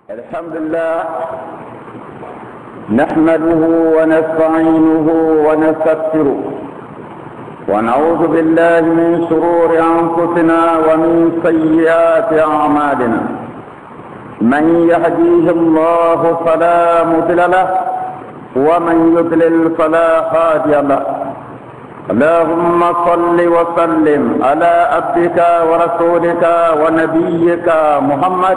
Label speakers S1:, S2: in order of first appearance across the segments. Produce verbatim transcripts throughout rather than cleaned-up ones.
S1: الحمد لله نحمده ونستعينه ونستغفره ونعوذ بالله من شرور أنفسنا ومن سيئات أعمالنا. من يهديه الله فلا مضل له ومن يضلل فلا هادي له. اللهم صل وسلم على عبدك ورسولك ونبيك محمد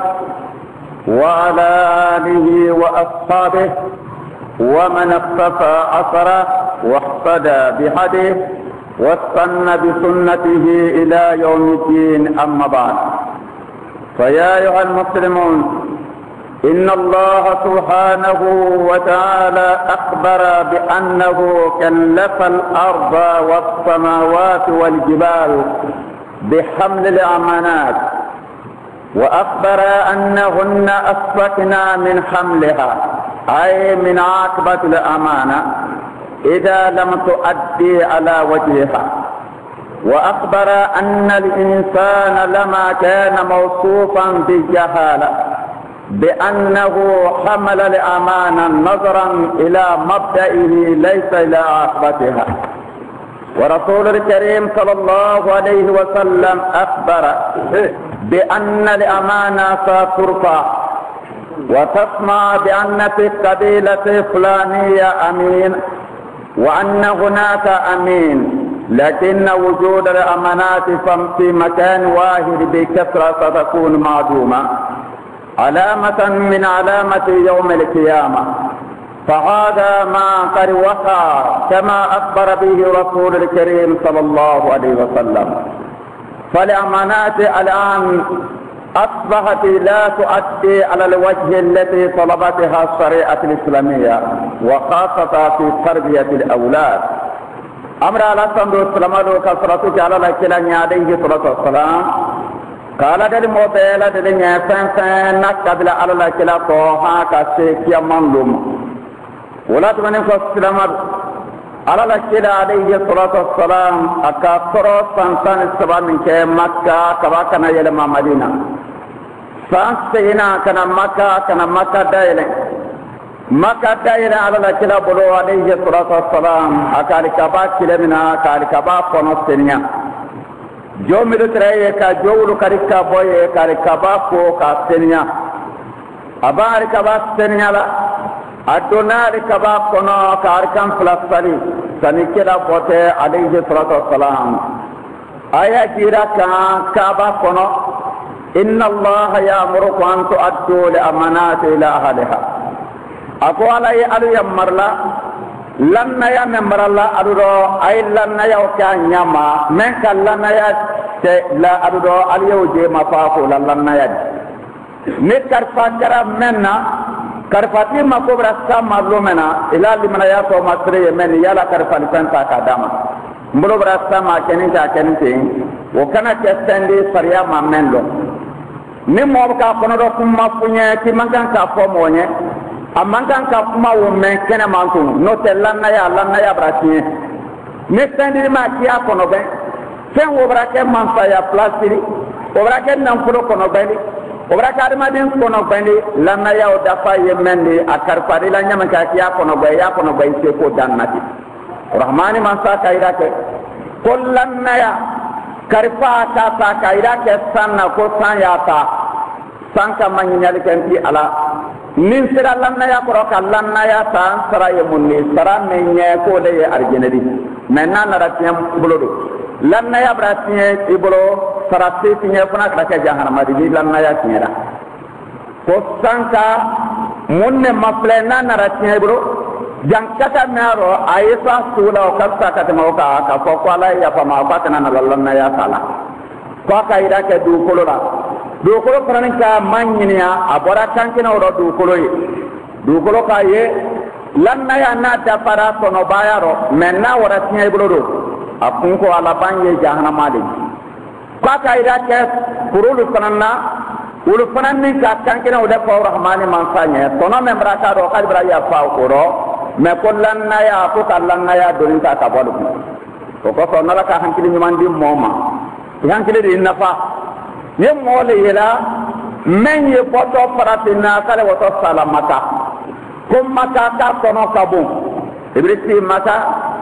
S1: وعلى آله وأصحابه ومن اقتفى أثره واهتدى بهديه واستنى بسنته إلى يوم الدين. أما بعد، فيا أيها المسلمون، إن الله سبحانه وتعالى أخبر بأنه كلف الأرض والسماوات والجبال بحمل الأمانات، وأخبر أنهن أسفكن من حملها، أي من عاقبة الأمانة إذا لم تؤدي على وجهها. وأخبر أن الإنسان لما كان موصوفا بالجهالة بأنه حمل الأمانة نظرا إلى مبدئه ليس إلى عاقبتها. ورسول الكريم صلى الله عليه وسلم أخبر بأن الأمانة سترفع، وتسمع بأن في القبيلة الفلانية أمين وأن هناك أمين، لكن وجود الأمانات في مكان واحد بكثرة ستكون معدومة، علامة من علامة يوم القيامة. فهذا ما قد وقع كما أخبر به رسول الكريم صلى الله عليه وسلم. فالأمانات الآن أصبحت لا تؤدي على الوجه التي طلبتها الشريعة الإسلامية، وخاصة في تربية الأولاد. أمر على صندوق السلام وكسرته على الكلام عليه الصلاة والسلام قال دل موبيلا دل نيسان سان قبل على الكلام طوها كسيكيا منلوم ولا تمنى السلام على الكلام عليه الصلاة والسلام أكثر سنسان السبع من كي مكة كما كان يلما مدينة سانسينا كان مكة كان مكة دايلة مكة دايلة على الكلام بلو عليه الصلاة والسلام أكاري كبا كلمنا أكاري كبا فنسينيا جو ملتري کا جو کرکا بوئے کرکبا کو کا سنیا ابار کبا سنیا لا ادونار کبا کونا کارکم فلسطری سنکلا بوتے علیہ الصلوۃ والسلام آیا جیرا کا کبا کونا ان الله يأمركم ان تؤدوا الامانات الى اهلها اقوال اي ادو يمرلا lanna ya membralla adudo ay lanna ya okanyama men kan lanna ya te la adudo aliyo je mafako la lanna ya ne karfa kara menna karfati makobra sama lumena ila limana ya to masre men yala karfa santa kadama mbulo bra sama kenin ta kenin te wo kana testandi sariya ma menlo ni mo ka kono do kuma funye ti mangan ka fo monye amangan ka kuma wo men kene mantu no te lanna ya lanna ya bratie ne tandi ma ki a kono ben fen wo brake man fa ya plasiri wo brake nan fulo kono ben wo brake ma din kono ben lanna ya o dafa ye mendi akar pari la nyama ka ki a kono ben ya kono ben se ko dannati rahmani man sa kaira ke kollanna ya karfa ta sa kaira ke sanna ko san ya ta sanka man nyali kan ti ala nin sira lanna ya koro ka lanna ya tan sara ye munni sara me nye ko de ye arjenedi menna na ratiyam bulodo lanna ya bratiye ibolo sara te tinye funa ka ka jahannama di lanna ya tinyara ko sanka munne maple na na ratiye bulo jankata mero ayesa sula o kasta ka te mawka ka ko ko ala ya fa ma ba kana na lanna ya sala ko ka ira ke du kolora dukolo fana ka manyinya abora tankina oro dukolo ye dukolo ka ye lanna ya na da para sono bayaro menna wara tinya ibolo apun ko ala banye jahannama de ka ka ida ke kurulu fana na ulu fana ni ka tankina oda fa rahmani mansanya sono membra ka do ka bra ya fa ko ro me ko lanna ya ko ka lanna ya do ta ka bodu ko ko sono la ka hankili nyumandi moma hankili di nafa ye mole yela men ye poto paratina kale woto sala maka ko maka ka kono kabu ibrisi maka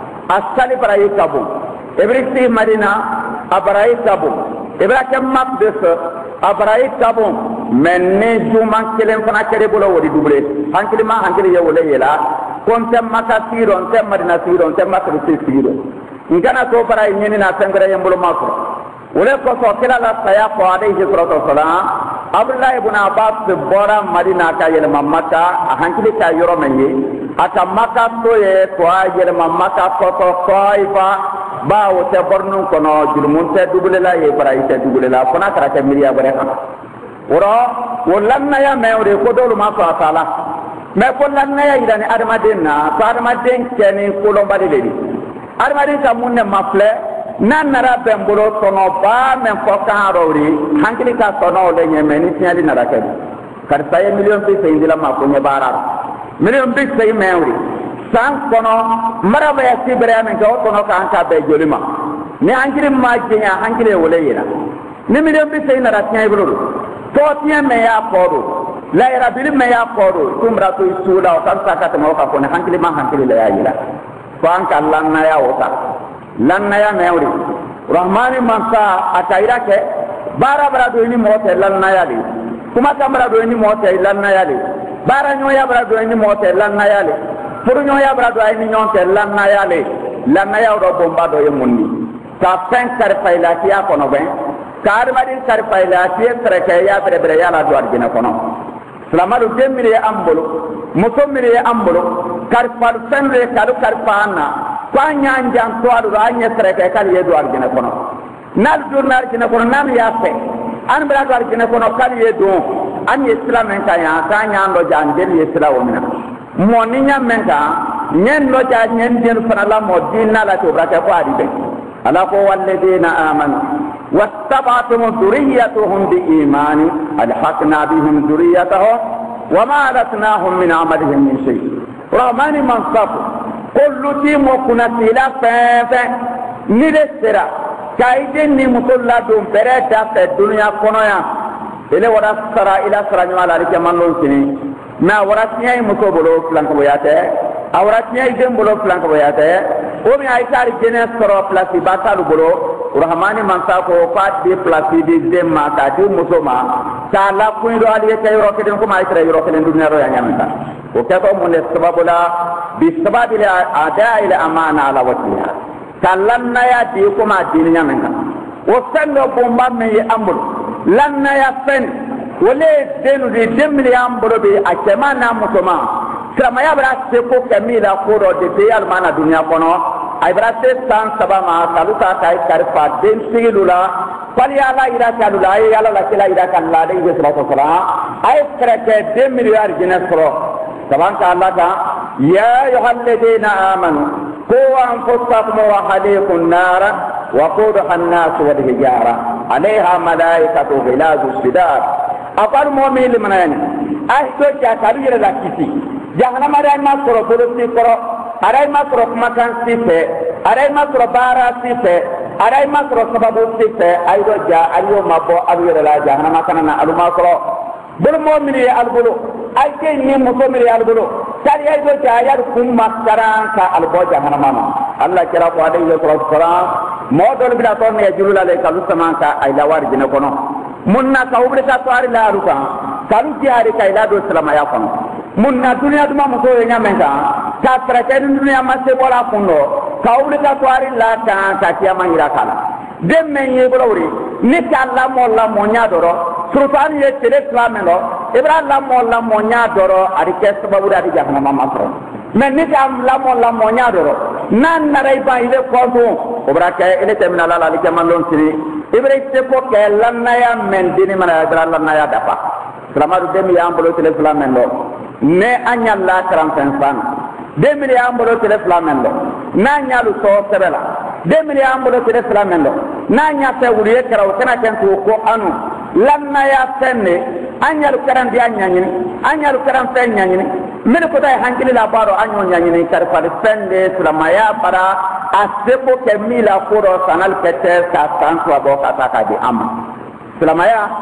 S1: asali barayi kabu ibrisi madina abarayi kabu ibrahim maqdis abarayi kabu men ne juma kelen fana kere bolo wodi double hankili ma hankili ye wole yela kon tem maka tiro on tem madina tiro on tem maka tiro ngana to barayi nyini na sangare yembolo mako wole ko so kila la saya ko alayhi salatu wassalam abdullah ibn abbas bora madina ka yele mamaka hankili ka yoro menye ata maka to ye ko yele mamaka ko to koifa ba o te bornu ko no julmun te double la ye barayi te double la fona kara te miliya bare ha woro wolanna ya mewre ko dolu ma ko atala me ko lanna ya idani armaden na ko armaden keni ko lo bale ledi armaden ka munne mafle nan nara bembolo tono ba men ko kan rori hankili ka tono le nyeme ni tiali na rakedi kar saye million bi sey dila ma ko ne barar million bi sey mewri san kono maraba ya sibre amen ko tono ka anka be jolima ni hankili ma jenya hankili wole yina ni million bi sey na ratnya ibro to tiya me ya kodo la ira bil me ya kodo tumra to isula o kan sakata mo ka ko ne hankili ma hankili la ya yila ko anka lanna ya ota lanna ya mewri rahmani mansa ataira ke bara bara do ni mote lanna ya li kuma kamara do ni mote lanna ya li bara nyo ya bara do ni mote lanna ya li puru nyo ya bara do ni nyonte lanna ya li lanna ya do bomba do yemundi ta pen kar fayla ki ya kono ben kar madin kar fayla ki tere ke ya bere bere ya la do arjina kono salamalu demire ambolo musomire ambolo kar fal senre kalu kar paana kwa nyanjan to adu anya treke kali yedo arjina kono nal journal arjina kono nam yafe an bra do arjina kono kali yedo an islam en kaya ka nyando jan del islam wona mo ni nyam men ka nyen lo ja nyen den fana la mo dinna la to bra ka ko adi be ala ko walladina amanu wattaba'tum dhurriyyatuhum bi imani alhaqna bihim dhurriyyatahum wama alatnahum min amalihim min shay rahmani mansafu kullu timo kuna tila fefe ni de sera kaide ni mutolla do bereta fe dunya kono ya ele wara sara ila sara nyala ri kamanno sini na wara tiay muto bolo flanko boyate awara tiay dem bolo flanko boyate o mi ay tari gene soro place batalu bolo rahmani mansa ko fa de place de dem ma ta di muto ma ta la kuido ali kay ro keden ko ma ay ro keden dunya ro ya nyamta o kato mun sababu la bi sababi la ada ila amana ala wajhiha kallanna ya di ko ma di nyamenga o sendo bomba me ambul lanna ya fen wole denu di demli ambulo bi akema na mutoma krama ya bra se ko kamila ko ro de be almana dunya kono ay bra se san sabama kaluta kai karfa den sigilula pali ala ira kalula ay ala la kila ira kan la de sallallahu alaihi wasallam ay krake demli ar jinesro tabanka Allah ka ya ayyuhalladhina amanu qu anfusakum wa ahlikum nara wa qudha an-nas wal hijara alaiha malaikatu ghilazu shidad apar mu'min liman ay to ja kabira la kiti jahannama ray ma soro bolo ti koro aray ma soro makan sife aray ma soro bara sife aray ma soro sababu sife ay do ja ayo mabo abira la jahannama kanana aluma soro bolo mu'min ya albulu ay ke ni mu'min ya albulu tari ay do ja yar kum makaran ka albo jahannama Allah kira ko alayhi wasallam modol bila to ne julul alayka lusamaka ay lawar jina kono munna ka ubri ka to ari la ruka kalu ti ari ka ila do salama ya kono munna dunia duma muso nya menga ka trake dunia masse bola kundo ka ubri ka to ari la ka ka kiyama ira kala demme ye bolori ni ka Allah mo la mo nya doro surtan ye tele islamelo ibrahim la mo la mo nya doro ari ke sababu ari jahannama masro men ni ka la mo la mo nya doro nan na ray ba ile ko do obra ka ile temna la la ke man lon siri ibrahim se ko ke lanna ya men dini mana ibrahim lanna ya dafa salamaru demi ya ambolo tele islamelo ne anya la karam fan demi ya ambolo tele islamelo na nya lu so sebela demi ya ambolo tele islamelo na nya te wuriye karaw kana ken ko anu lanna ya tenne anya lu karam dia nya nyini anya lu karam fen nya nyini mele ko tay hankili la baro anyo nya nyini kar fa fende sulamaya para asepo ke mila koro sanal kete ka tantu abo kata ka di ama sulamaya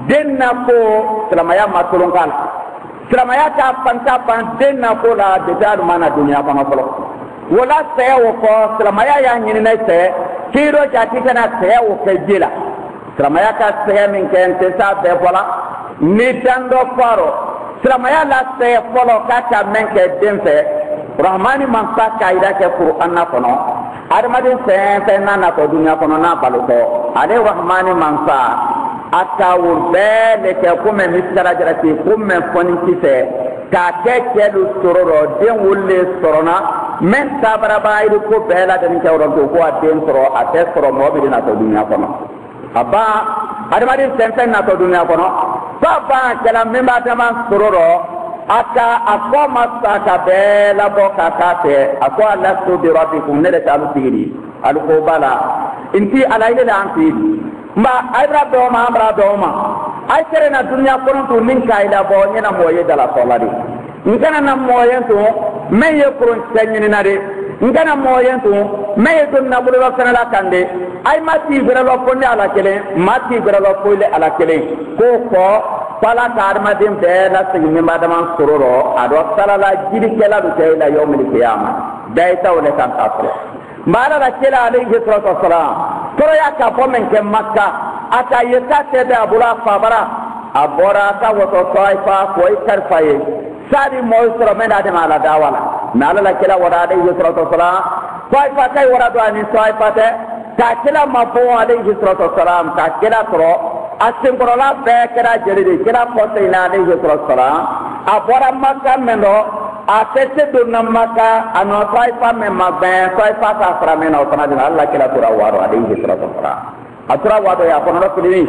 S1: denna ko silamaya ma tolon kala silamaya ta panta pan denna ko la de dar mana dunya ba ngolo wala saya wo ko silamaya ya nyini na se kiro jati kana saya wo ke jila silamaya ka saya min ken te sa be bola ni tando faro silamaya la saya folo ka ta men ke denfe rahmani man sa kaida ke qur'an na kono adamaden fɛn fɛn n'a natɔ dunuya kɔnɔ n'a balotɔ ale rahmani mansa a taawul bɛɛ de kɛ ko mɛ misara jarati ko mɛ fɔni kisɛ k'a kɛ cɛ lu sɔrɔ rɔ den wololen sɔrɔna mɛ tabarabaayiru ko bɛɛ la deni kɛ yɔrɔ to ko a den sɔrɔ a tɛ sɔrɔ mɔgɔ bɛ de natɔ dunuya kɔnɔ a ba adamaden fɛn fɛn natɔ dunuya kɔnɔ fa ba kɛla min b'a dama sɔrɔ rɔ aka akoma saka bela boka kate akwa la sudi rabbikum ne ta alugiri aluko bala inti alaile la anti ma ayra do ma amra do ma ay tere na dunya kono to nin kayla bo nyina moye dala soladi ngana na moye to meye koron tanyini na de ngana moye to meye to na bulu wa kana la kande ay mati bera lo ko ne ala kele mati bera lo ko le ala kele ko ko pala karma dim de la sigi madama sororo ado salala jiri kala du kayla yawmil qiyamah dai tawle kan asro mara la kala alayhi salatu wassalam toro ya ka po men ke makka ata yeta te da bula fabara abora ta woto taifa ko ikar faye sadi mo soro men ade mala dawala nala la kala wada alayhi salatu wassalam taifa kai wada do ani taifa te ta kala mabo alayhi salatu wassalam ta kala toro asinkorola bɛɛ kɛra jeli de kɛra kɔsɛ in na alayhi salam a bɔra maka mɛn dɔ a tɛ se donna maka a nɔ tɔyifa mɛn ma bɛn tɔyifa ka fara mɛn na o fana de la ala kɛra tora waadɔ alayhi salam a tora waadɔ ye a kɔnɔ dɔ fili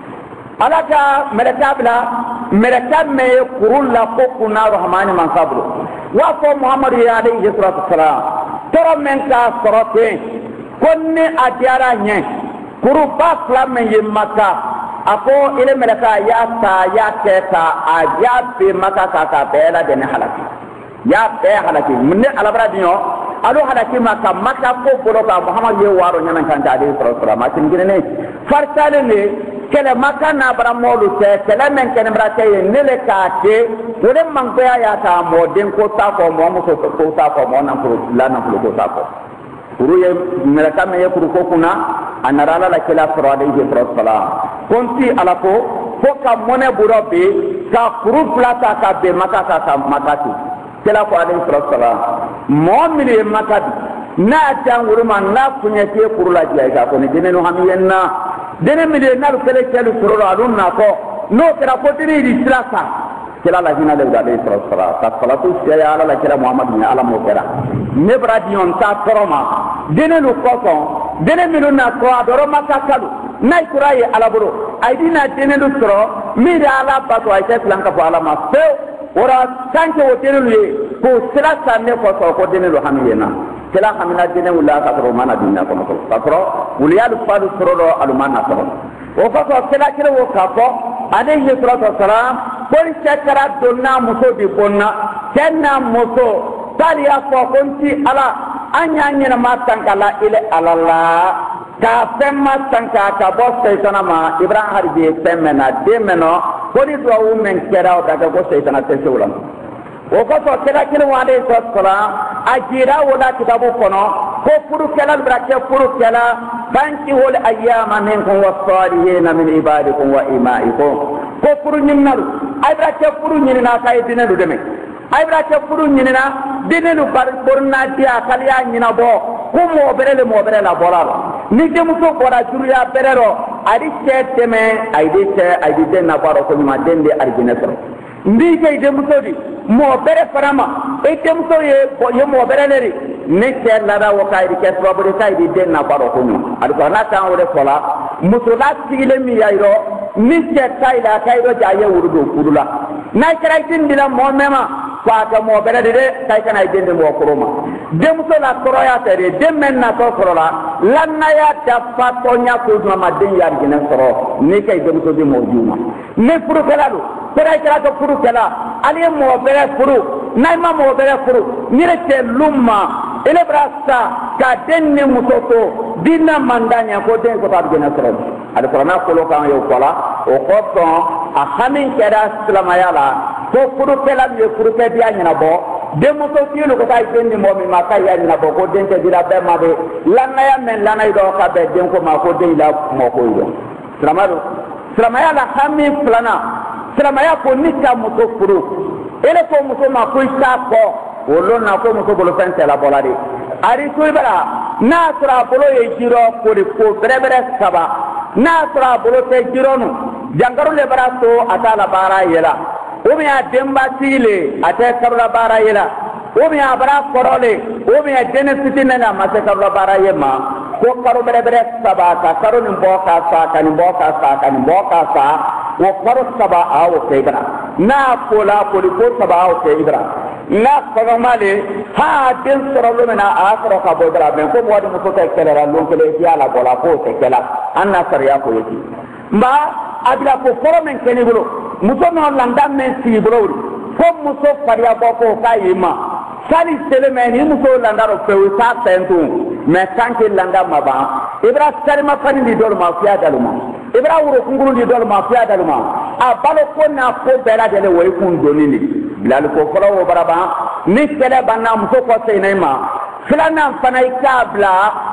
S1: ala ka mɛlɛkɛ bila mɛlɛkɛ mɛn ye kuru la ko kunna rahmani mansa bolo wa fɔ muhamadu ye alayhi salam tɔɔrɔ mɛn k'a sɔrɔ ten ko ni a diyara ɲɛ kuru ba fila mɛn ye maka ako ile melaka ya ta ya keta a ya be maka ka ka bela de ne halaki ya be halaki munne alabra dinyo alo halaki maka maka ko bolo ka muhammad ye waro nyana kan ta de sura ma tin gine ne fartale ne kele maka na bara molu te kele men ken brate ne le ka te wole mangbe ya ta mo den ko ta ko mo mo ko ta ko mo na ko la na ko ta ko kuru ye melaka me ye kuru ko kuna anarala la kila sura alayhi salam konti alako fo ka mone burobe ka kuru plata ka be maka ka ka makati kila ko alayhi salam mo mili makati na tanguru man na kunyete kuru la jiya ka ko ni denenu hamiyenna dene mili na lu kele kele sura alun na ko no kera ko diri di silasa kila la hina le alayhi salam ta salatu siya ala la kila muhammad ni ala mo kera ne bradion ta toroma denenu ko dene milu na ko adoro maka kalu nay kuraye alaburo aidina denelu soro mi da ala bato ay teslan ka ala ma fe ora tanke o denelu ye ko sila sanne ko so ko denelu hamiyena kila hamina denelu la ka ro mana dinna ko ko sakro wuliyalu fadu soro do alumana soro o ko so kila kila wo ka ko alayhi salatu wassalam ko shakara donna muso di bonna kenna muso taliya ko konti ala anya nyina matankala ile alala ka femma tanka ka bo seytana ma ibrahim harbi femena demeno kodi do wu men kera o daga ko seytana tesewulam o ko to kera kila wade ko sala ajira wala kitabu kono ko puru kala brake puru kala banki wal ayyama minkum was-salihin min ibadikum wa imaikum ko puru nyinnalu ay brake puru nyinna kay dinelu deme ay brake puru nyinna dinelu bar borna dia kaliya nyina bo ko mo berele mo berela bolaro ni demuso bora juriya berero ari ceteme ay de ce ay de den na baro ko ma dende arjineso ndi ke demuso di mo bere farama e demuso ye bo ye mo berele ne ce lara wo kay di ke sobore kay di den na baro ko ni ari ko na tan wore fola musola sigile mi yayro ni ce kay la kay do jaye wurudo kurula na kray tin dila mo mema kwata mo berele de kay kana dende mo koroma demuso la koroya tere demen na to korola lanna ya tafa tonya ko ma den yar gina soro ni kay demuso di mo juma ne furu kala do pera kala to furu kala ali mo bere furu nay ma mo bere furu ni rete lumma ele brasta ka denne musoto dinna mandanya ko den ko ta gina soro alqur'ana ko lo kan yo kola o ko ton a hamin keda silamaya la ko furu kala ye furu ke dia nyina bo demuso tiyo ko tay den ni momi ma kay ya nyina bo ko den te dira be ma be lanna ya men lana do ka be den ko ma ko den la mo ko yo silamado silamaya la hamin plana silamaya ko ni ka muso furu ele ko muso ma ko isa ko wolo na ko muso bolo fente la bolade ari tuibara na sura bolo ye jiro ko de ko berebere saba na sura bolo te jironu jangaru le barato atala bara yela o mi ademba tile ate karla bara yela o mi abara korole o mi adene sitine na mase karla bara yema ko karo berebere saba ka karo ni boka sa ka ni boka sa ka ni boka sa wo karo saba awo keibra na pola poli ko saba awo keibra na kono male ha den soro lo mena asro ka bodra ben ko wadi muso ta kelera lon kele ya la bola ko te kela anna sariya ko yiti mba abila ko foro men keni bolo muso no landa men si bolo ko muso fariya bo ko kayima sali sele men ni muso landa ro fe sa tentu me tanke landa maba ibra sarima fani di dol ma fiya daluma ibra wuro kunguru di dol ma fiya daluma a balo ko na ko bela de le way kun donini bilal ko folo wo baraba ni kele banna muso ko seinema filana fana ikabla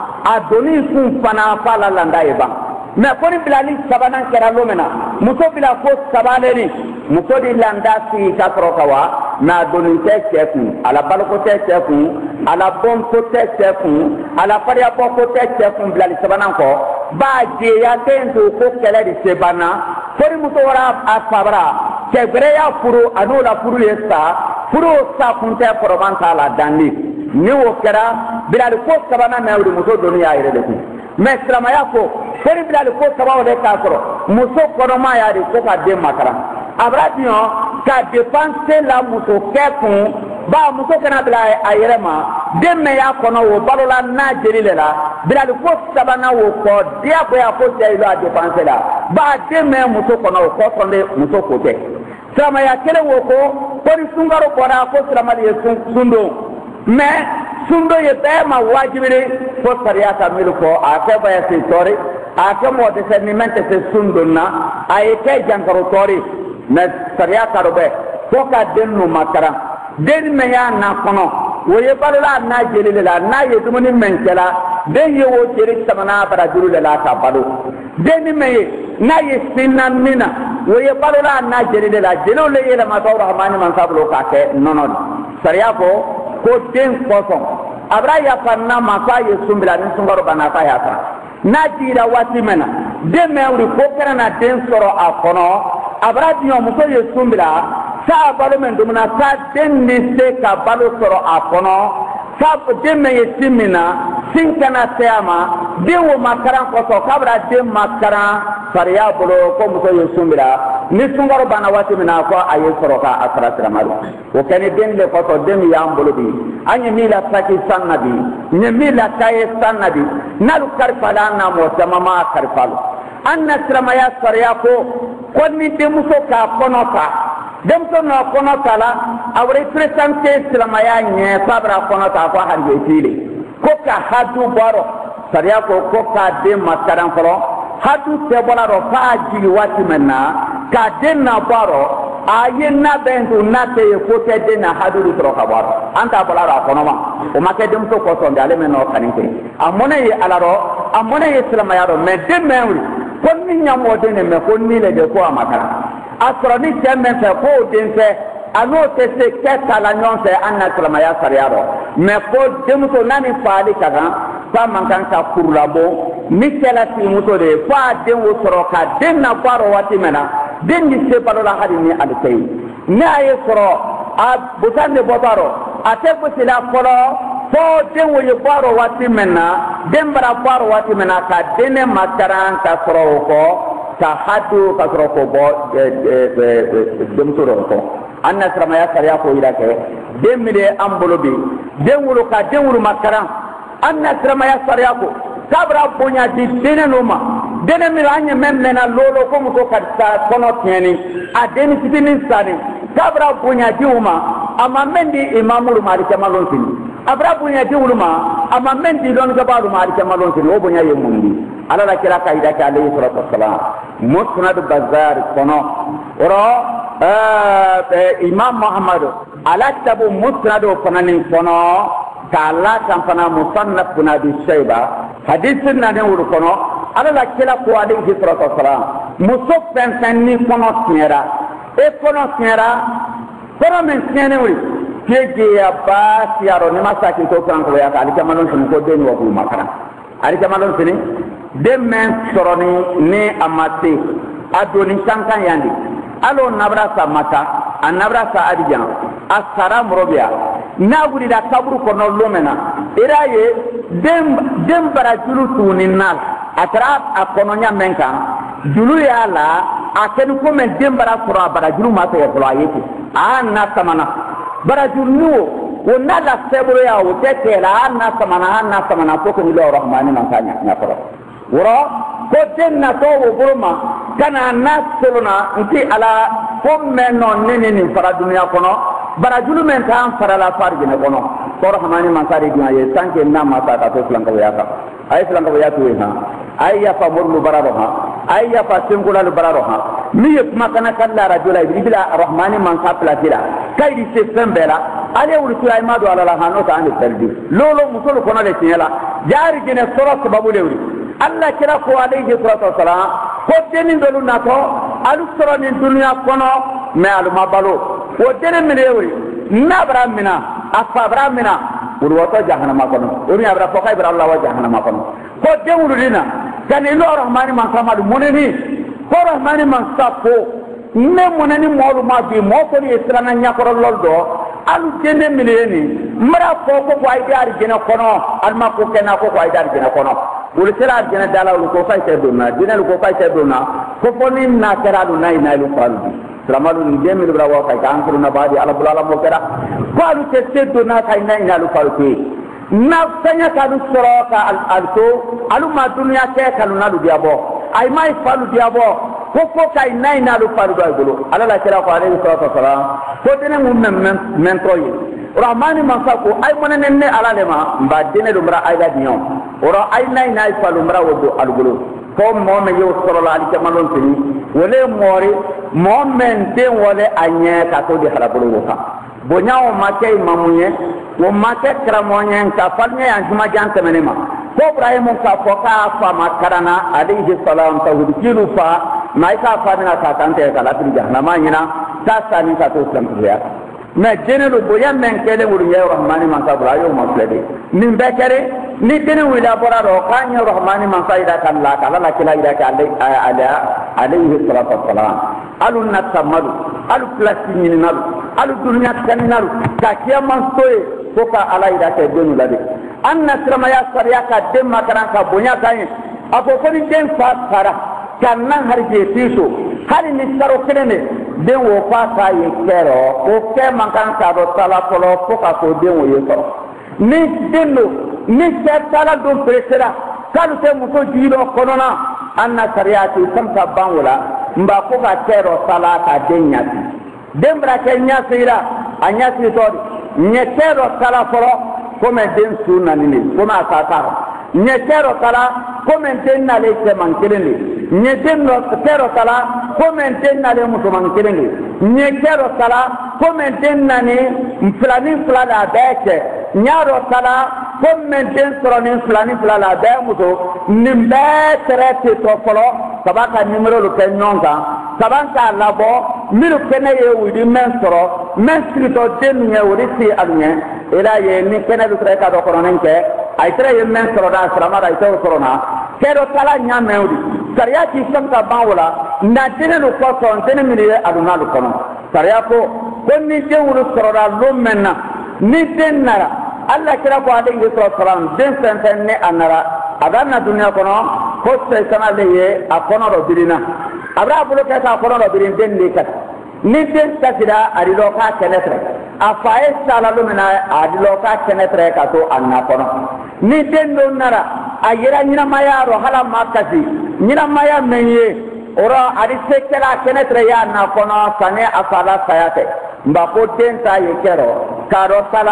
S1: adoni kun fana fala landa eba me ko ni bilali sabana kera lomena muso bila ko sabaleri muso di landa si ka kawa na doni te chefu ala balko te chefu ala bom ko te chefu ala paria ko te chefu bilali sabana ko ba je ya tento ko kele di sebana ko ni muso wara asabara ke greya furu anola furu yesa furu sa kunte probanta la dandi ni wo kera bilali ko sabana na wuri muso doni ya ire de ku mesrama yako feri bilali ko sababu de ka koro muso konoma ya de ko ka de makara abradion ka dépenser la muso kefun ba muso kana bila ayirema de me ya kono wo balola na jelile la bilali ko sabana wo ko dia ko ya ko de ilo a dépenser la ba de me muso kono wo ko tonde muso ko te sama ya kele wo ko ko ni sungaro ko da ko salama de sundo mais sundo ye bema wajibire ko sariya ta milu ko ake baya se tori ake mo de se nimente se sundo na ay ke jankaro tori na sariya ta robe ko ka denno makara den me ya na kono wo ye balula na jelile la na ye dumuni menkela den ye wo jeri samana bara juru la ta balu den me na ye sinna mina wo ye balula na jelile la jelo le ye la ma tawra hamani man sablo ka ke nono sariya ko ko den koson abra ya panna maka ye sumbila ni sungaro bana ka ya ta na jira wati mena de mewri ko kana na den soro akono abra diyo muso ye sumbila sa balo men dumna sa den ni se ka balo soro akono sa de me ye simina sin kana teama de wo makaran ko so kabra de makaran sariya bolo ko muso ye sumbila ni sungaro bana wati mena ko aye soro ka asra siramaru o kani den le ko to dem ya mbolo bi anye mila saki sannabi nye mila kaye sannabi nalu karfala na mo tamama karfalo anna sramaya sariya ko ko ni de muso ka konota dem to no konota la awre presente sramaya nye sabra konota ko harje tile ko ka hadu baro sariya ko ko ka de makaran foro hadu te bola ro fa ji wati menna ka de na baro aye na bendu na te ko te de na hadu ro ka baro anta bola ra konoma o make dem to ko so ndale men no kaninte amone ye alaro amone ye sramaya ro me de menwi ko ni nyamo de ne me ko ni le de ko amakara asro ni temme fe ko de fe ano te se keta la nyonse anna sramaya sariaro me ko dem to nani faali kaga pa mankan ka kurlabo ni kala ti muto de fa de wo soro ka den na baro wati mena den ni se balola hadi ni alkay na ye soro a butande bobaro ate ko sila kolo fo den wo ye baro wati mena den bara baro wati mena ka dene makaran ka soro ko ka hadu ka soro ko bo dem soro ko anna sramaya sariya ko ila ke den mi de ambolobi den wuro ka den wuro makaran anna sramaya sariya ko kabra bonya di dene noma dene mi anya memena lolo ko muso kadsa kono tieni a deni sitinin sani kabra bonya di uma ama mendi imamuru mari kamalon sini abra bunya di uluma ama men di don ga balu ma alika malon tin o bunya yemundi ala la kira kaida ka alayhi salatu wassalam musnad bazar kono oro imam muhammad ala tabu musnad konanin kono kala kampana musannaf bin abi shayba hadithin na ne wuru kono ala la kila ko alayhi salatu wassalam muso fen fen ni kono tiara e kono tiara kono men tiene wuri kege ya ba siaro ni masaki to kan ko ya ka alika malon sun ko den wa ku makara alika malon sini dem men soroni ni amate adoni sankan yandi alo nabra sa mata anabra sa adijan asara morobia na gudi da kaburu kono lumena iraye dem dem bara julu tuninal atra akononya menka julu ya la aken ko men dem bara fura bara julu ma to ko ayeti anna samana bara julu wonna la sebro ya o tekela anna samana anna samana ko ko ni lo rahmani man kanya nya ko woro ko denna to wo burma kana nasuluna nti ala ko men non nene ni fara dunya kono bara julu men tan fara la farji ne kono ko rahmani man kari dunya ye sanke na mata ta to flanka ya ka ay flanka ya to ha ay ya fa murlu bararo ha ay ya fa singula lu bararo ha mi ye kuma kana kala rajula ibila rahmani man ka platila kay di se fembela ale wuri tu ay madu ala la hano ta an tarbi lolo musolo kono le tiela jari gene soro sababu le wuri Allah kira ko alayhi salatu wassalam ko denin dolu nato alu soro ni dunya kono me alu mabalo ko denin minewi nabra mina afabra mina urwato jahannama kono uri abra ko kay bra Allah wa jahannama kono ko dewulu dina kan ilo rahmani man kamadu muneni ko rahmani man sapo ne muneni molu ma bi mo ko ni islana nyakoro loldo alu dene mileni mara ko ko ko ay dar gena kono alma ko kena ko ko ay dar gena kono wul sira gena dala ko fay te donna dina ko fay te donna ko foni na kera du nay nay lu falu salamalu ni demi bra wa kay kan na badi ala bulala mo kera ko alu te te donna kay nay na lu falu ke na sanya ka du soro ka al alto alu ma dunya ke kalu na lu diabo ay mai falu diabo ko ko kay nay na lu falu do golo ala la kera ko alayhi salatu wassalam ko dene mum men men toyi rahmani man sa ko ay monene ne ala le ma mba dene do mra ay da dion ora ay nay nay falu mra wodo al golo ko mo me yo soro la ali kamalon tini wole mori mo men den wole anye ka to di harabulu woka bonyawo make mamunye wo make kramonye ka falnya ya juma jante menema ko ibrahim ka foka fa makarana alayhi salam tawhid kilu fa mai ka fa na ka tante ka la tri jahannama nyina ta sani ka to islam ya me dene do boyan men kele wuri ya rahmani man ka bra yo ma flede nin bekere ni dene wila bora do ka nya rahmani man ka ida kan la kala la kila ida ka ala alayhi salatu wassalam alu natamalu alu plasini nalu alu dunya kaninalu ka kiyaman soye ko ka ala ida ka denu lade anna sirama ya sariya ka dem makaran ka bonya kai ako ko ni den fa sara kannan harje tiso hali ni saro kelene den wo fa ka ye kero ko ke mankan ka do sala polo ko ka ko den wo ye ko ni denno ni se sala do presera kalu te muso jiro konona anna sariati samta banwala mba ko ka kero sala ka den nyati den bra ke nyasira anyasi to nye kero sala polo ko men den sunna ni ko ma ka ka nye kero sala ko men den na le se man kelene nye den no kero sala ko men den na le muso man kelene nye kero sala ko men den na ni mflani flala beke nyaro sala ko men den soro ni mflani flala be muso nimbe trete to folo sabaka numero lo kenyonga sabanka labo miru kene ye wudi men soro men sito den nye wudi si alnye ila ye ni kene lu treka do koronenke ay tre ye men soro da salama da ito korona kero sala nya mewdi sariya ki samta banwala na dene lu ko son dene mi ye aduna lu kono sariya ko konni je wuru soroda lu menna ni denara alla kira ko alayhi sallam den senten ne anara adanna dunya kono ko sai sana le ye akono ro birina abra bulo ka ta akono ro birin den ne kat ni den tasira adilo ka kenetre afae sala lu mena adilo ka kenetre ka to anna kono ni den do nara ayira nyina maya ro hala makasi nyina maya menye ora adi sekela kenetre ya na kono sane afala sayate mbako den ta yekero karo sala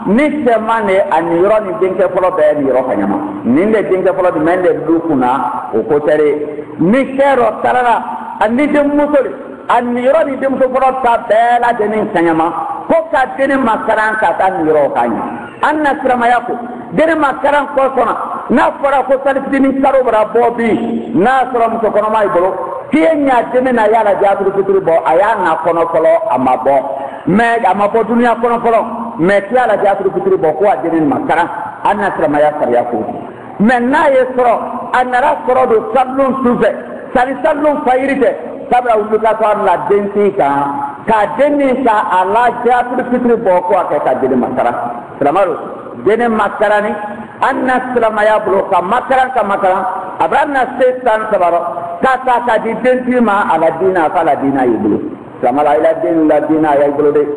S1: ni temane ani yoro ni denke folo be ni yoro kanyama ni le denke folo di mende dukuna o ko tere ni kero tarara ani de musoli ani yoro ni de muso folo ta bela de ni kanyama ko ka deni makaran ka ta ni yoro kanya anna sirama yako deni makaran ko sona na fara ko salifini karo bara bobi na sura muso kono mai bolo kienya deni na yala jabru fitri bo ayana kono kolo amabo me amabo dunia kono kolo me tiala jabru fitri bo ko deni makaran anna sirama yako yako me na yesro anara soro do sablun suze sali sablun fayrite sabra uluka to la denti ka ka deni ka ala jabru fitri bo ko ka deni makaran salamaru deni makarani anna sirama ya bulu ka makaran ka makaran abranna setan sabaro kata ka di denti ma ala dina fala dina yibulu samala ila din la dina ya yibulu de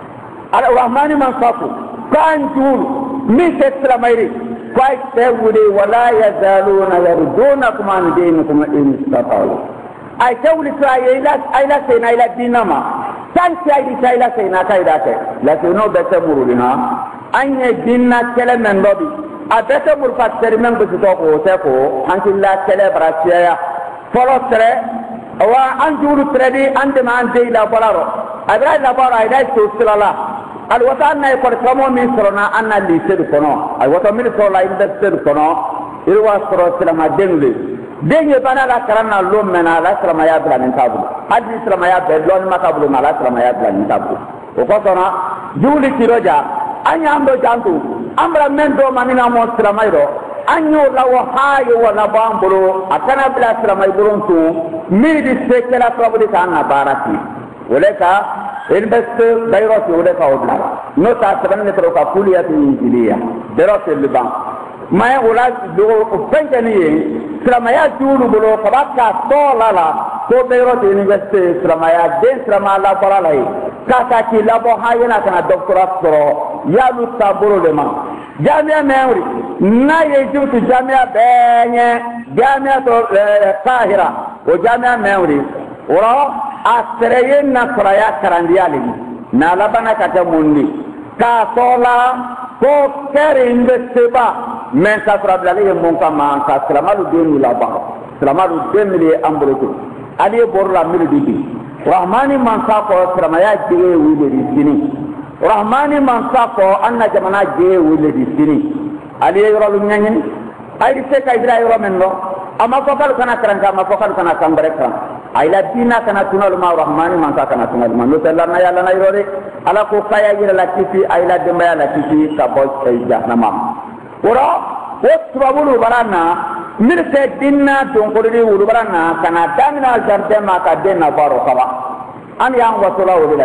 S1: ala rahmani man safu kan jul mi se sirama iri kwai tewudi wala yazaluna yardunakum an dinikum in istatalu ay tewli tra ila ila sena ila dina ma tan sai di sai la sena kai da ke la seno be temurulina anye dinna kele men dobi abete murfa termen bu to ko te ko antilla kele brasiya folo tre wa anjuru tredi ande man de la bolaro abra la bara ida to silala al wata na ko tomo mi sorona anna li sedu kono ay wata mi so la inde sedu kono irwa soro silama dengle denye bana la karana lo mena la silama ya bla nin tabu hadi silama ya be lon makabulu mala silama ya bla nin tabu o ko sona juli tiroja anya ando jantu ambra mendo manina mo silamairo anyo lawo hayo wala bambolo akana bila silamai buruntu midi sekela probably kana barati oleka investe dairoti oleka odla no ta sabane to ka kuliyati injiliya dairoti liban maya wala do fengani silamaya julu bolo kabaka dolala ko dairoti investe silamaya den silamala baralai kata ki labo hayena kana doctorat soro yalu taboro le ma jamia meuri na yejutu jamia benye jamia to tahira o jamia meuri ora asreyen na kraya karandiali na labana kata mundi ka sola ko kere investeba men ka problème mon kama ka salamalu demi la ba salamalu demi ambroto ali borla mili didi rahmani man sa ko salamaya jige wile di sini rahmani man sa ko anna jamana jige wile di sini ali yoro lu nyanyin ay se kay dira yoro men no ama ko kal kana karanga ama ko kal kana kambare kan ay la dina kana tunal ma rahmani man sa kana tunal ma no tella na yalla na yoro de ala ko kaya gira la kifi ay la demba ya la kifi ka bo ay jahannama ora o tubabulu barana mirse dinna don ko de wulu barana kana damina jarte ma ka denna baro kaba an yang wasula wala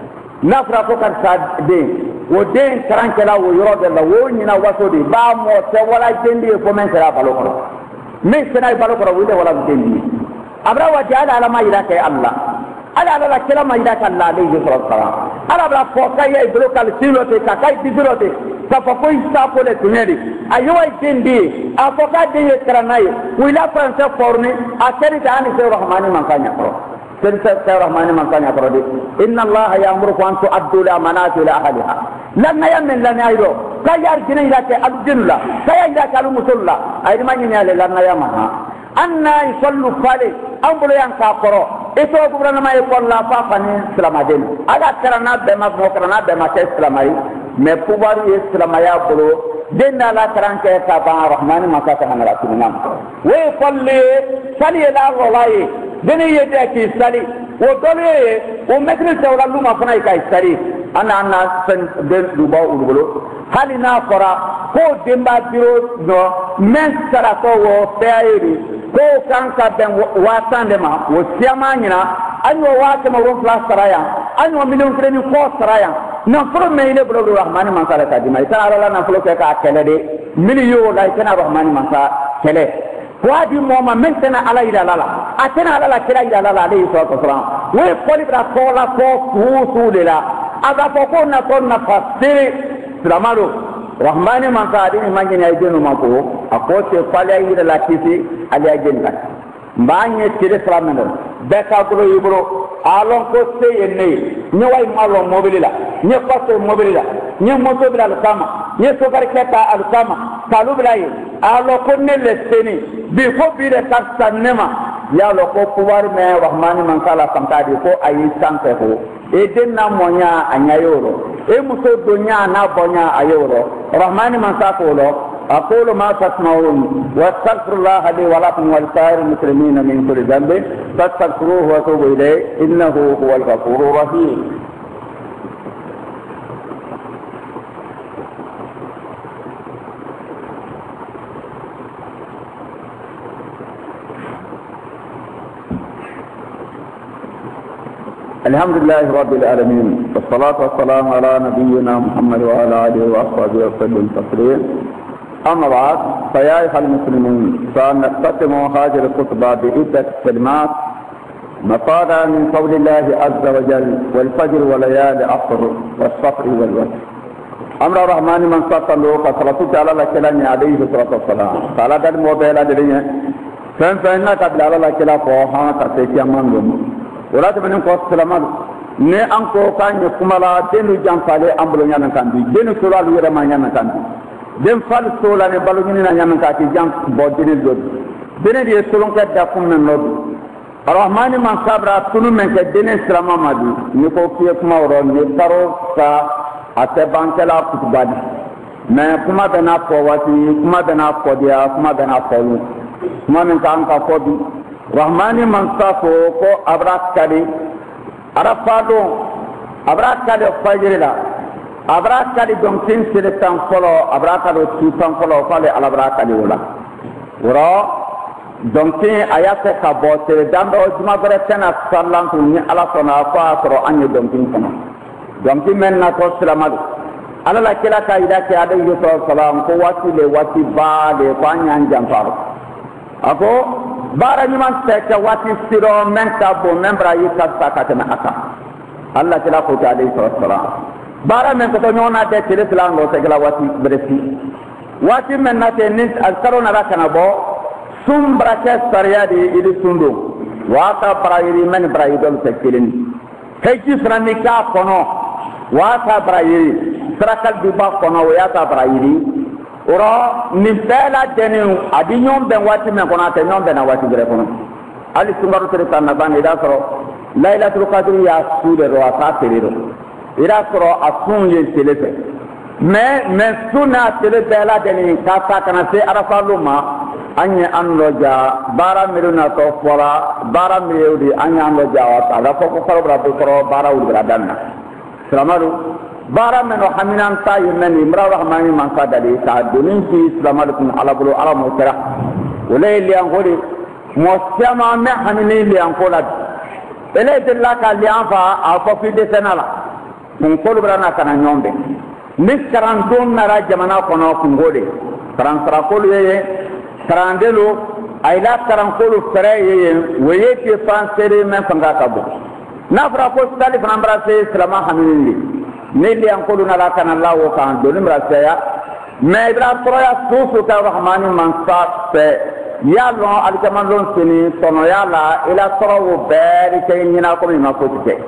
S1: nafra ko kan sa de wo den tarankela wo yoro de la wo nyina waso de ba mo te wala dendi ko men sera balo ko men sera balo ko wala wala dendi abra wa jala ala ma ila kay allah ala ala la kala ma ila ka allah alayhi sallam ala bra ko kay ay blo kal silote ka kay dibirote ka fa ko isa ko le tunedi ayo ay dendi afoka de yetranaye wila france forni akari tani se rahmani man kanya ko سنت الرحمن من كان يقرأ إن الله يأمركم أن تؤدوا الأمانات إلى أهلها لن يمن لن يعيدوا كي يرجن إلى الدين الله كي إلى المسل الله أيضا من ينال لن يمنها أن يصلوا فالي أمبلو ينكاقروا إسوا كبرنا ما يقول الله فافني سلام دين أغا كرنا بما مكرنا بما كسلامي مفوبار يسلامي أبلو دين لا كران كتابا الرحمن من كان رسولنا ويصلي صلي إلى الله deni yete ki sali wo dole wo metri tawla luma fana ka sali ana ana sen den duba ulugolo halina fora ko demba biro no men sara ko wo feayri ko kanka ben wasande ma wo siama nyina anyo wate ma ron flas saraya anyo million kreni ko saraya na furo me ile bolo rahmani man sala ka dima ita ala na furo ka kele de miliyo la ita rahmani man sa kele wadi moma mentena ala ila lala atena ala kila ila lala alayhi salatu wasalam we kolibra kola ko kusulela aga ko na ko na fasiri slamaro rahmani man saadi imagine ay jenu mako akote fale ila la kisi ali agenda mbanye tire slamano beka gro yibro alon ko seyenne ni way malo mobilila ni ko se mobilila nye moto bila alkama nye sokar keta alkama kalu bila ye alo ko ne le seni bi ko bi de taksa nema ya lo ko pouvoir me rahmani man kala samtadi ko ayi sanke ko e denna monya anyayoro e muso donya na bonya ayoro rahmani man sa ko lo أقول ما تسمعون واستغفر الله لي ولكم ولسائر المسلمين من كل ذنب فاستغفروه وتوبوا إليه إنه هو الغفور الرحيم. الحمد لله رب العالمين والصلاة والسلام على نبينا محمد وعلى آله وأصحابه وسلم تسليما. أما بعد فيا أيها المسلمون سنختتم هذه الخطبة بعدة كلمات مفادا من قول الله عز وجل والفجر وليالي عصر والصفر والوتر. أمر الرحمن من صلى فصلى على كلام عليه الصلاة والسلام قال هذا الموبايل الدنيا فإن فإننا قبل على كلام فوها تسيكي أمانهم ولا تبني قوس سلامات ne anko kanye kumala denu jamfale ambulo nyana kandi denu sura lura manyana kandi den fal sola ne balu ni na nyama ka ti jam bo dene do dene di solon ka da kum men lodu arrahmani man sabra tunu men ka dene salama madu ni ko fiye kuma woro ni taro sa ate bankela kutubadi me kuma bena po wati kuma bena po dia kuma bena po lu kuma men ka anka ko bi rahmani man safo ko abrak kali arafado abrak kali fajrila abraka di donkin seletan folo abraka do tutan folo fale alabraka di wala woro donkin ayate ka bote dando juma bare tena sallan tu ni ala sona fa soro anye donkin kono donkin men na ko salamadu ala la kila ka ida ke ade yo salam ko wati le wati ba de fanyan jamfaro ako bara ni man se ka wati siro men ka bo membra yi ka sakata na aka alla kila ko ta alayhi salam bara men ko nyona de tele plan do segala wati bresi wati men na te nis alkaro na rakana bo sum brake sariyadi idi sundo wata brayiri men brayidol sekilin kayki srani ka kono wata brayiri srakal diba kono wata brayiri oro ni bela denu adinyon ben wati men kono te nyon ben wati gre kono ali sungaru tere tan na bani da so lailatul qadr ya sude ro ata terero ira soro asun ye telefe mais mais sunna tele bela deni kata kana se arafa luma anye anloja bara miruna to fora bara miudi anye anloja wa ala ko ko fara ko fara bara ul bradanna salamaru bara meno haminan tayi men imra rahmani man sadali sa dunin ki salamarukum ala bulu ala mutara wala li an gori mo sama me hanini li an kola ele de la ka li an fa a ko fi de senala mun kolu brana kana nyombe nis karan don nara jamana kono kungode karan sara kolu ye karandelo ayla karan kolu fere ye weye ke fansere men fanga kabo na fra ko stali frambra se islama hamini ne li an kolu nara kana lawo kan dolim rasaya me ibra troya susu ta rahmani man sa se ya lo alkaman lon sini tono ya la ila toro beri ke nyina ko mi ma ko te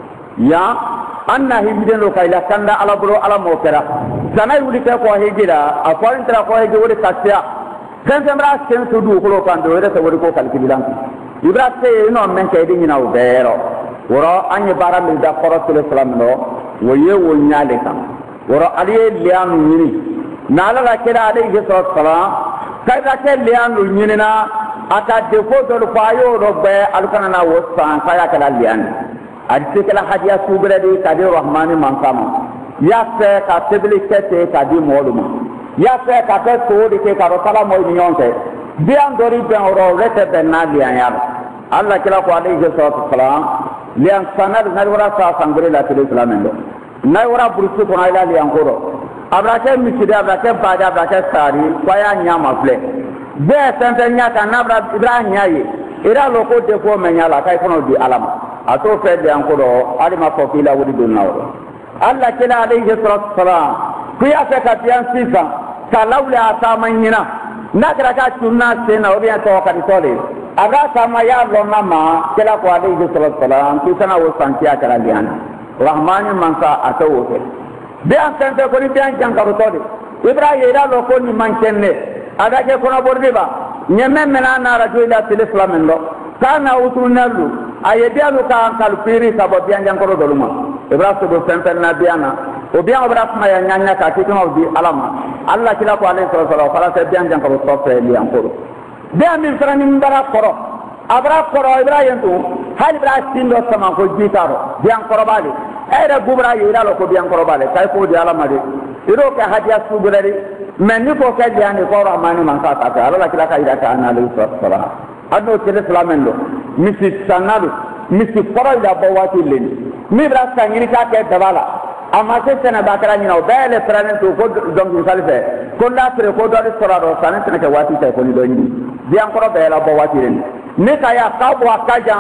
S1: ya anna hijiden lo kayla kanda ala bro ala mokera sanay wuli ka ko hijira a forin tra ko hijira wuri kasya kan samra sen su du ko kan do re sa wuri ko kalkilan ibra se no men kay di nyina o bero woro anye bara mi da qoro tele salam no woye wo nyale kam woro aliye liam nyini nala la kila alayhi salam kay da ke liam nyini na ata defo do fayo do be alkana na wo san kaya kala liam adise kala hadiya subradi kadi rahmani mankama ya se ka tebli kete kadi moluma ya se ka ke to de ke karo sala moy ni yonte bi an dori ben oro rete ben na lian ya Allah kila ko alayhi salatu wassalam lian sanar narwara sa sangre la tele islamendo nawara bursu ko ila lian koro abrake miside abrake bada abrake sari kwaya nyama fle be sente nya ka nabra ibrahim yayi ira loko de ko menyala kay kono di alama ato fede ankoro alima ko kila wudi dunnawo Allah kila alayhi salatu wassalam kuya fe ka tian sisa kalawla atamanyina nakra ka tunna sena obiya to ka ditole aga sama ya lo mama kila ko alayhi salatu wassalam kisana wo sankia kala lian rahmani mansa atawo be an sente ko ni be an jankaru todi ibrahim ira lo ko ni mankenne ada ke kono bordiba nyemme mena na radio ila tele flamen lo kana utunalu ayedi alu ka kal piri ka bo be an jankaru doluma ibrahim do sente na biana o be ibrahim ya nyanya ka tino di alama allah kila ko alayhi sallallahu fala se be an jankaru tofe li an koro be an min frani mbara koro abra koro ibrahim tu hal ibrahim tindo sama ko jitaro be an koro bali ere gubra yira lo ko bi an koro bale kay ko di alama de iro ka hadiya sugulari men ni ko ka di an ko rahmani man ka ta ala kila ka ida ka ana alayhi sallallahu adno tele flamendo misi sanadu misi koro ida bo wati leni mi bra sangiri ka ke dabala amma se sene bakara ni no bele pranen to ko donc salfe ko la tre ko do sorado sanen sene ke wati tay ko ni do ni bi an koro bela bo wati leni ne ka ya ka bo akaja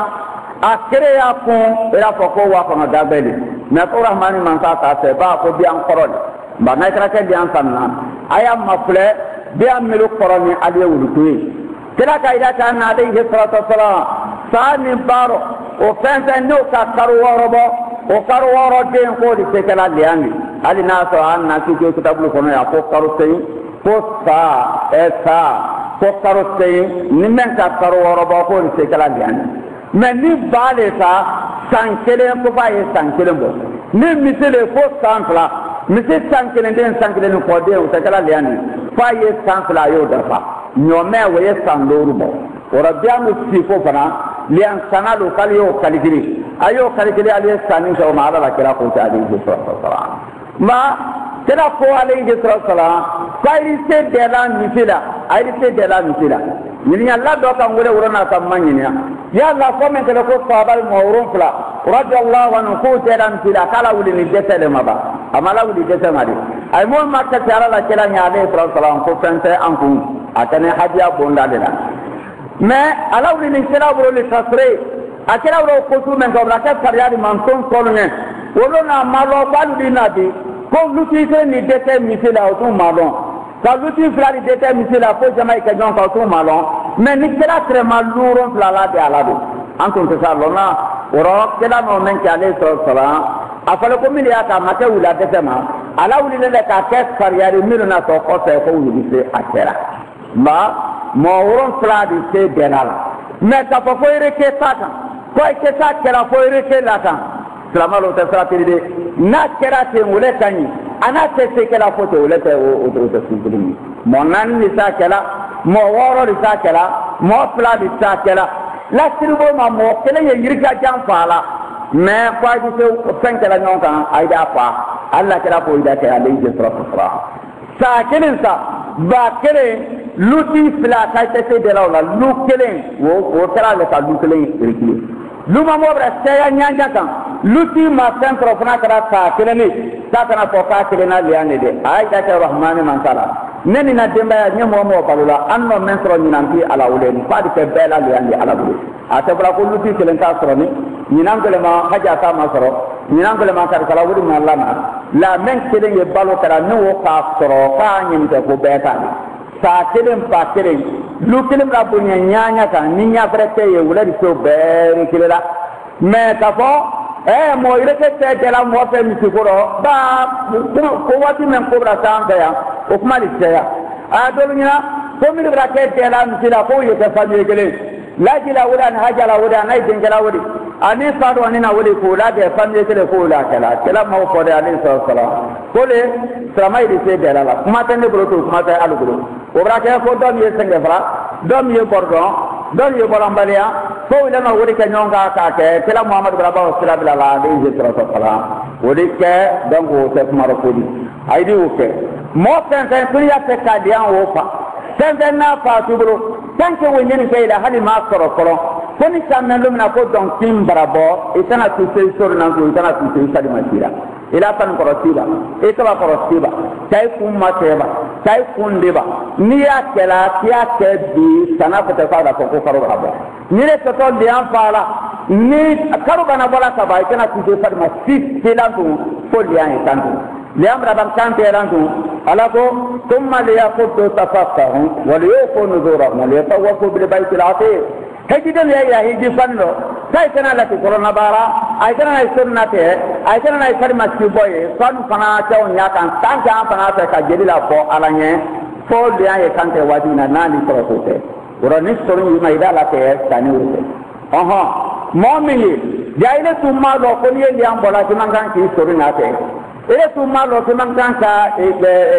S1: akere ya kun era foko wa kono dabeli na ko rahmani man sa ta se ba ko bi an korol ba na kra ke bi an sanna aya mafle bi an milu koroni ali wulutuyi kila ka ida ta na alayhi salatu wassalam sa ni baro o fense no ka karu worobo o karu woro de ko di se kala liani ali na so an na ki ko tablu kono ya ko karu sey ko sa esa ko karu sey ni men ka karu worobo ko di se kala liani mais ni baale sa san kelen ko fa ye san kelen bo ni misele ko san fla mise san kelen den san kelen ko de o takala liani fa ye san fla yo dafa nyome we ye san loru bo ora biamu si ko fana lian sanalo kali yo kaligiri ayo kaligiri ali sanin ko ma ala kira ko ta ali sallallahu ma kira ko ali sallallahu kai se de la misila ai se de la misila ni Allah do kan wure wurana kan manyinya ya Allah ko men ko sabal mawrun fla radiyallahu anhu ko teran fila kala wuli ni desele maba amala wuli desele mari ay mo makka tara la kala nyaade sallallahu ko fente an ku atane hadiya bonda de la mais ala wuli ni kala wuro li tasre akela wuro ko tu men ko braka kariya man ton kolne wolo na malo balu dinabi ko luti te ni dete misila o tu malo ka luti flari dete misila ko jamai ka jon ka tu malo mais ni kala tre maluro flala de alado an kun ta lona oro kala no men ka le so sala afale ko mi ya ka mate wula dete ma ala wuli le ka ke kariyari mi na to ko se ko wuli se akera ma mo woro fladi se denala mais ta ko ire ke tata ko ke ta kala ko ire ke lata Slamalo te fratiri na kera te wule kanyi ana te se kala foto wule te o o te sugulimi mo nan ni sa kala mo woro ni sa kala mo pla ni sa kala la tribo ma mo kele ye yirga jam fala me kwa di se fen kala nyon kan aida fa alla kala ko ida te alayhi salatu wassalam sa kelin sa ba kele luti fla ka te se de la lu kele wo wo kala le ka lu kele irki luma mo bra seya nyanja kan luti ma centro fana kara ta keleni ta kana ko ka kelena liane de ay da ta rahmani man sala neni na demba ya nyamo mo balula anno men tro nyinanti ala ulen fa di ke bela liane ala bulu ata bra ko luti kelen ta soro ni nyinan ko le ma haja ta ma soro nyinan ko le ma kar kala wudi ma lama la men kelen ye balo kara no ka soro ka nyimte ko beta sa kelen pa kelen lu kelen ra bunya nyanya kan ninya brete ye wula di so bere kelela me ka fo eh mo ire ke te de la mo fe mi sikoro ba ko wati men ko bra sanga ya o kuma li ya a do nya ko mi bra ke de la mi sila ko ye ka fa mi kele la jila wala na hajala wala na idin kala wala ani sadu ani na wala ko la de fa mi kele ko la kala kala mo ko de ali sallallahu ko le samai di se de la kuma tan de bro to kuma ta alu bro o bra ke ko do mi senge fra do mi bordon do mi borambalia ko ila na wuri ke nyonga ka ke kala muhammad braba sallallahu alaihi wasallam wuri ke dango te maro ko di aidi o ke mo tan tan kuriya te ka dian wo fa tan tan na fa tu bro tan ke woni ni ke ila hali ma soro koro ko ni samna lumna ko don tim brabo itana tu se sor na ko itana tu se sadi masira ila pan korosiba ita korosiba tay kuma teba tay kundiba ni ya kala ya ke bi sana ko ta fara ko ko karo rabo ni le to to lian fala ni karo bana bola ka ba itana tu se sadi masif tilantu ko lian tantu liam rabam kante rantu alako thumma liyaquddu tafaqahu wa liyaqulu nuzurahum wa liyatawafu bil baytil atiq hejidel ya hiji fanno tay kana lati corona bara ay kana ay sunna te ay kana ay kalma ci boye son fana taw nya kan tan kan fana ta ka jeli la fo alanye fo liya ye kan te wadi na nani ko ko te wora ni sonu yi mai dala te tani urte aha mu'mini jaile tumma do ko ni liya bola ci man kan ki sonu na te ele tumma lo ci man kan ka e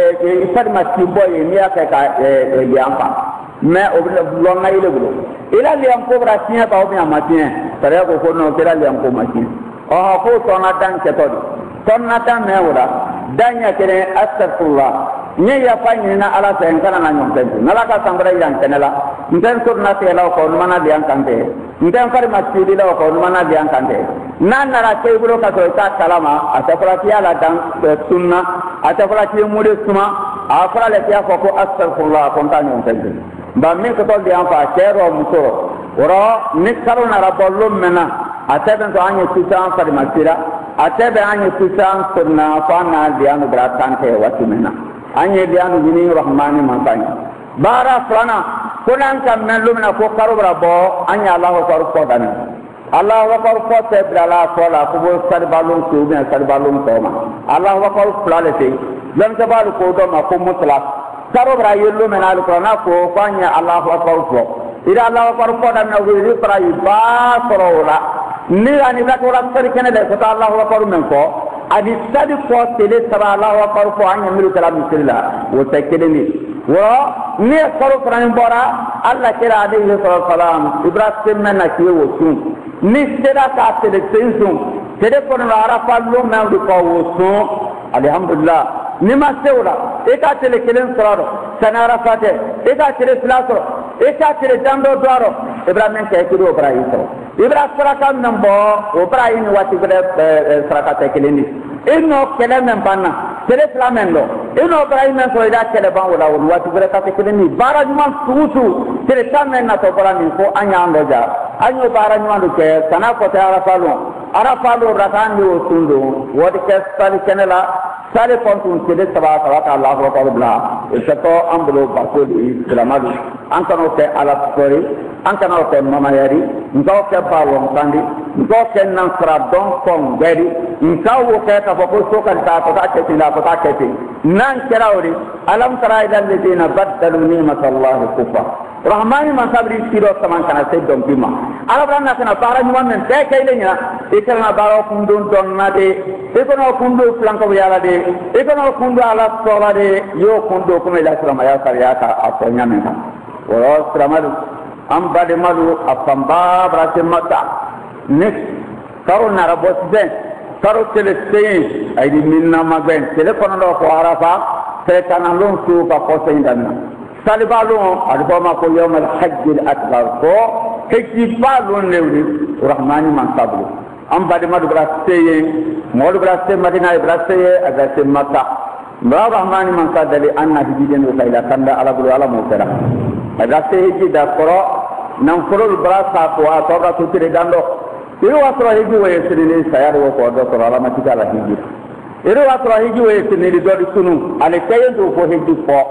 S1: e kalma ci boye ni aka ka e liya pa mais o lo ngai le bulo ila liam ko brasia ba o mi amatien tare ko ko no kera liam ko matien o ha ko to na dan ke to ton na dan me wala danya kere astaghfirullah nye ya fa ni na ala ta ngana na nyom tan na la ka sambra yang kenala ndan ko na te la ko mana liam kante ndan far masjidi la ko mana liam kante nan na ra ke bulo ka to ta kalama atafra ti ala dan sunna atafra ti mude suma afra le ya ko ko astaghfirullah ko tan nyom tan ba min ko toldi an fa kero muso oro ni karo na rabollo mena atebe to anye tusan fa di masira atebe anye tusan sunna fa na dianu bratante wati mena anye dianu bini rahmani mantani bara frana kunan kam melu mena ko karo brabo anye allah ko ko dana allah wa ko ko te brala ko la ko sar balon ko ben sar balon ko ma allah wa ko flale te lam tabalu ko do ma ko mutlaq karo bra yello menal ko na ko fanya Allahu akbar ko ira Allahu akbar ko dan na wi pra ba korola ni ani la ko ram sari kene de ko Allahu akbar men ko adi sadi ko tele sara Allahu akbar ko anya miru kala bismillah wo takede ni wo ni karo fran bora Allah kira alayhi salam ibrahim men na ki wo sun ni seda ka tele sensun tele ko na arafa lo men ko wo sun alhamdulillah nima sewla eka tele kelen soraro sanara fate eka tele slasoro eka tele dando doaro ibrahim ke kido ibrahim so ibrahim saraka nambo ibrahim wati gele saraka te keleni ino kelen men banna tele flamendo ino ibrahim so ida kele ban wala wati gele ta te keleni bara juman suusu tele tamen na to bala ni ko anya andoja anyo bara juman ke sana ko ta arafalo arafalo rakandi o sundo wodi ke sali kenela sale kontun tele saba saba ka Allah wa ta'ala isato ambulo bakoli islamadu an kano ke ala story an kano ke mama yari ngo ke bawon kandi ngo ke nan sra don kon gari ngo ke ka fo so kan ta ko ta ke tinda ko ta ke tin nan kerawri alam tara ila alladhina baddalu ni'matallahi kufa rahmani man sabri siro saman kana se don bima ala branna kana bara ni wannan te kayle nya ikana baro kundun don na de ikono kundu flanko yala de ikono kundu ala sola de yo kundu kuma ila sirama ya sariya ka afonya men ka wo siramadu am bade madu afamba brate mata next karo na rabot ben karo tele sey ay di minna magben tele kono do ko arafa tele kanalon su ka ko seyndana salibalo adbo ma ko yawm al hajj al akbar ko hejji balon lewni rahmani man sablu am bade madu braseye modu brasse madina braseye agasse makka ba rahmani man sadali anna hijiden wa ila kanda ala bulu ala mutara agasse hijji da koro nan koro brasa ko atora to tire dando iru wasra hijji wa yesini sayar wo ko do koro ala matika la hijji iru wasra hijji wa yesini do sunu ale kayendu ko hijji fo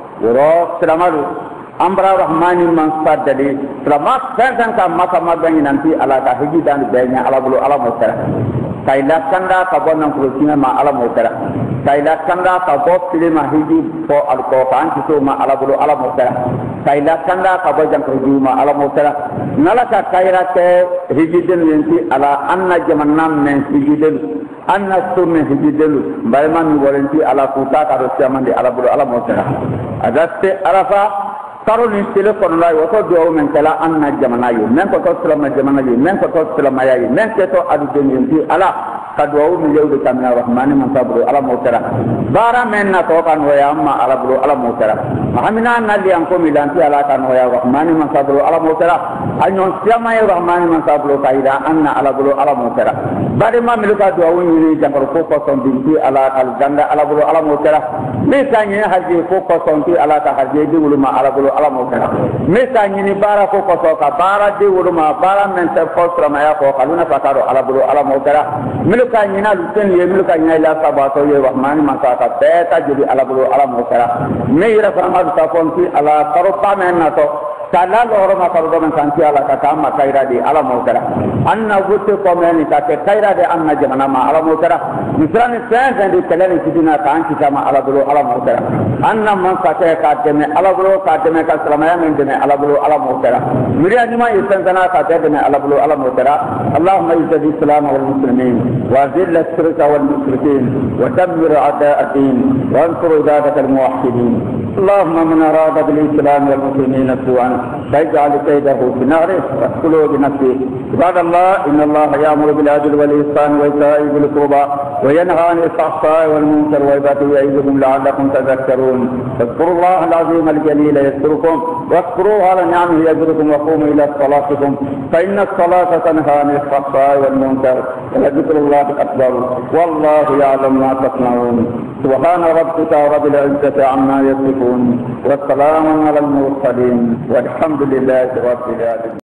S1: woro salamaru ambra rahmani man sadali selama santan ka maka magani nanti ala ka hiji dan benya ala bulu ala mutara kaila kanda ka bonan kurusina ma ala mutara kaila kanda ka bo pilima hiji fo al ko kan to ma ala bulu ala mutara kaila kanda ka bo jang ko ma ala mutara nala ka kaira ke hiji den yenti ala anna jamannam men hiji den anna sunne hiji den bayman waranti ala kuta ka ro samande ala bulu ala mutara adaste arafa karo ni tele kono la yo to do men kala anna jamana yo men ko to salama jamana yo men ko to salama ya yo men ke to adu den yi ala kadwa mi yewde kamna rahmani man sabru ala mutara bara men na to kan waya amma ala buru ala mutara mahamina nali an ko milanti ala kan waya rahmani man sabru ala mutara anyon salama ya rahmani man sabru kaida anna ala buru ala mutara bare ma miluka do woni jangar ko ko son binti ala kal ganda ala buru ala mutara me tanye haji ko ko son ti ala ta haji di wuluma ala buru ala mutara me tanye ni bara ko ko so ka bara di wuluma bara men te ko salama ya ko kaluna fakaro ala buru ala mutara miluka nyina luten ye miluka nyina ila sabato ye rahmani man ka beta jadi ala bulu ala mutara me ira sama ta fonti ala karopa men na to kala loro ma karudo men santi ala ka kama kaira di ala motara anna gutte ko men ka ke kaira de anna jahannama ala motara misrani sen di kelani sidina kan ki sama ala bulu ala motara anna man ka ke ka de me ala bulu ka de me ka salamaya men de me ala bulu ala motara miriya ni ma isan kana ka de me ala bulu ala motara allahumma izz al-islam wal muslimin wa zill ash-shirka wal mushrikin wa dammir a'da' ad-din wa ansur ibadak al-muwahhidin اللهم من أراد بالإسلام والمسلمين سوءا فاجعل كيده في ناره واقتله بنفسه عباد الله إن الله يأمر بالعدل والإحسان وإيتاء ذي القربى وينهى عن الفحشاء والمنكر والبغي يعظكم لعلكم تذكرون فاذكروا الله العظيم الجليل يذكركم واذكروه على نعمه يزدكم وقوموا إلى صلاتكم فإن الصلاة تنهى عن الفحشاء والمنكر ولذكر الله أكبر والله يعلم ما تصنعون سبحان ربك رب العزة عما يصفون والسلام على المرسلين والحمد لله رب العالمين.